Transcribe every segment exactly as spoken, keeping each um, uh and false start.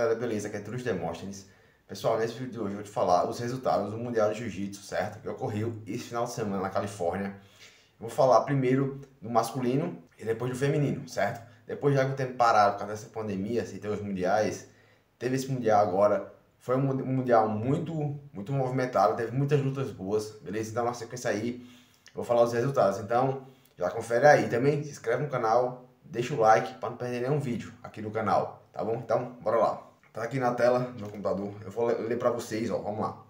galera, beleza? Aqui é Turos Demóstenes. Pessoal, nesse vídeo de hoje eu vou te falar os resultados do Mundial de Jiu-Jitsu, certo? Que ocorreu esse final de semana na Califórnia. Eu vou falar primeiro do masculino e depois do feminino, certo? Depois já que o tempo parado por causa dessa pandemia, sem ter os mundiais, teve esse mundial agora. Foi um mundial muito, muito movimentado, teve muitas lutas boas, beleza? Então na sequência aí eu vou falar os resultados. Então já confere aí. Também se inscreve no canal, deixa o like para não perder nenhum vídeo aqui do canal, tá bom? Então, bora lá. Tá aqui na tela do meu computador, eu vou ler para vocês, ó, vamos lá.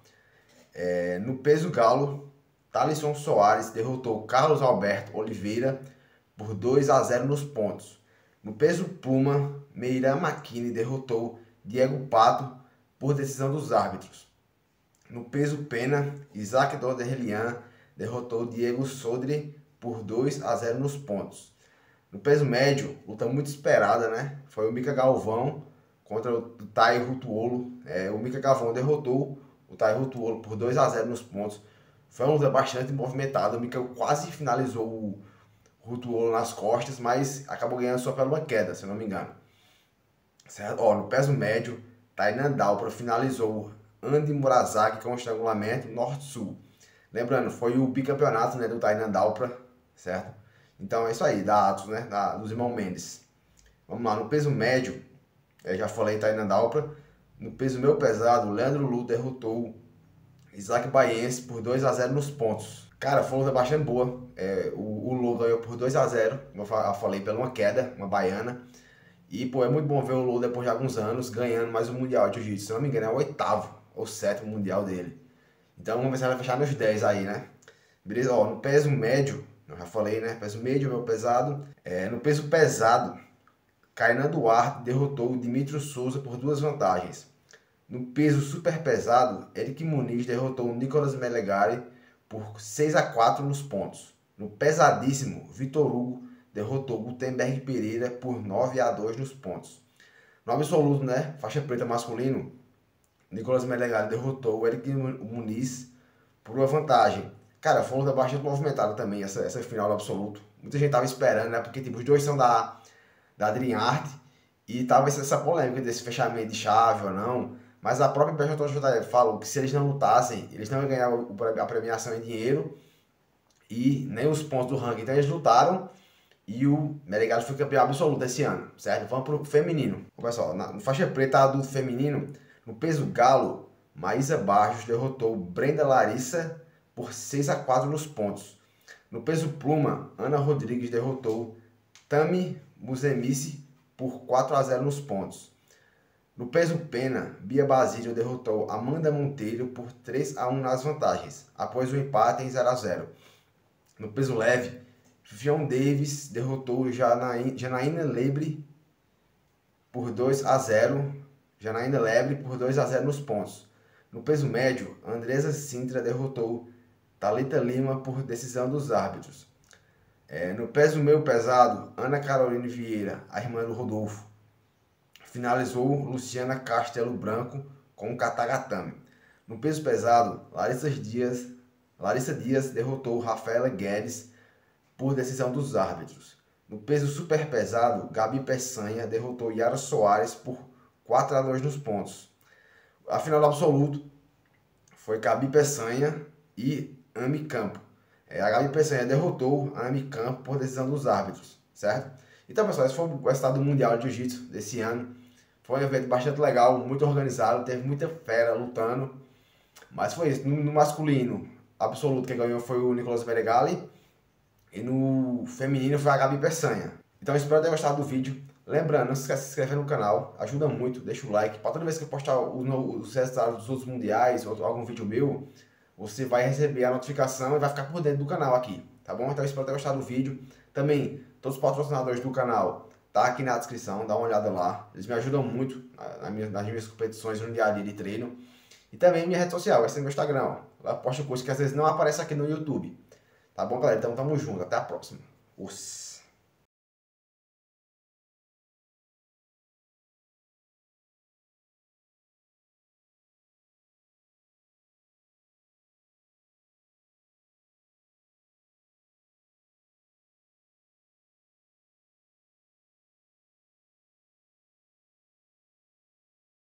É, no peso galo, Thalisson Soares derrotou Carlos Alberto Oliveira por dois a zero nos pontos. No peso pluma, Meiran Makini derrotou Diego Pato por decisão dos árbitros. No peso pena, Isaac Dorderlian derrotou Diego Sodre por dois a zero nos pontos. No peso médio, luta muito esperada, né? Foi o Mika Galvão contra o Tai Rutuolo. É, o Mika Galvão derrotou o Tai Rutuolo por dois a zero nos pontos. Foi uma luta bastante movimentada. O Mika quase finalizou o Rutuolo nas costas, mas acabou ganhando só pela uma queda, se eu não me engano. Certo? Ó, no peso médio, Tainan Dalpra finalizou Andy Murasaki com estrangulamento norte-sul. Lembrando, foi o bicampeonato, né, do Tainan Dalpra, certo? Então é isso aí, da Atos, né, da, dos irmãos Mendes. Vamos lá, no peso médio, eu já falei Tainan Dalpra. No peso meu pesado, Leandro Lu derrotou Isaac Baiense por dois a zero nos pontos. Cara, foi uma luta bastante boa. É, o, o Lu ganhou por dois a zero, como eu falei, pela uma queda, uma baiana. E, pô, é muito bom ver o Lu depois de alguns anos ganhando mais um Mundial de Jiu-Jitsu. Se não me engano, é o oitavo ou sétimo Mundial dele. Então vamos ver se ela vai fechar nos dez aí, né? Beleza? Ó, no peso médio, eu já falei, né? Peso médio, meu pesado. É, no peso pesado, Kainan Duarte derrotou o Dimitrio Souza por duas vantagens. No peso super pesado, Eric Muniz derrotou o Nicolas Melegari por seis a quatro nos pontos. No pesadíssimo, Vitor Hugo derrotou Gutenberg Pereira por nove a dois nos pontos. No absoluto, né? Faixa preta masculino, Nicolas Melegari derrotou o Eric Muniz por uma vantagem. Cara, foi uma luta bastante movimentada também, essa, essa final do absoluto. Muita gente tava esperando, né? Porque tipo, os dois são da, da Dream Art e tava essa polêmica desse fechamento de chave ou não. Mas a própria B J J F falou que se eles não lutassem, eles não iam ganhar a premiação em dinheiro e nem os pontos do ranking. Então eles lutaram e o Melegari foi campeão absoluto esse ano, certo? Vamos pro feminino. Pessoal, na faixa preta adulto feminino, no peso galo, Maísa Barros derrotou Brenda Larissa por seis a quatro nos pontos. No peso pluma, Ana Rodrigues derrotou Tami Musemice por quatro a zero nos pontos. No peso pena, Bia Basílio derrotou Amanda Monteiro por três a um nas vantagens, após o empate em zero a zero. No peso leve, Fion Davis derrotou Janaína Lebre por dois a zero. Janaína Lebre por dois a zero nos pontos. No peso médio, Andresa Sintra derrotou Thalita Lima por decisão dos árbitros. É, no peso meio pesado, Ana Caroline Vieira, a irmã do Rodolfo, finalizou Luciana Castelo Branco com o Katagatame. No peso pesado, Larissa Dias, Larissa Dias derrotou Rafaela Guedes por decisão dos árbitros. No peso super pesado, Gabi Peçanha derrotou Yara Soares por quatro a dois nos pontos. A final do absoluto foi Gabi Peçanha e Ami Campo. É, a Gabi Peçanha derrotou a Ami Campo por decisão dos árbitros, certo? Então, pessoal, esse foi o resultado do Mundial de Jiu-Jitsu desse ano. Foi um evento bastante legal, muito organizado, teve muita fera lutando. Mas foi isso. No, no masculino absoluto, quem ganhou foi o Nicolas Meregali. E no feminino foi a Gabi Peçanha. Então, espero ter gostado do vídeo. Lembrando, não se esqueça de se inscrever no canal, ajuda muito, deixa o like. Para toda vez que eu postar os resultados dos outros mundiais ou algum vídeo meu, você vai receber a notificação e vai ficar por dentro do canal aqui, tá bom? Então espero ter gostado do vídeo. Também, todos os patrocinadores do canal tá aqui na descrição, dá uma olhada lá. Eles me ajudam muito nas minhas, nas minhas competições no dia a dia de treino. E também minha rede social, esse é meu Instagram, ó. Lá eu posto coisas que às vezes não aparecem aqui no YouTube. Tá bom, galera? Então tamo junto, até a próxima. Os...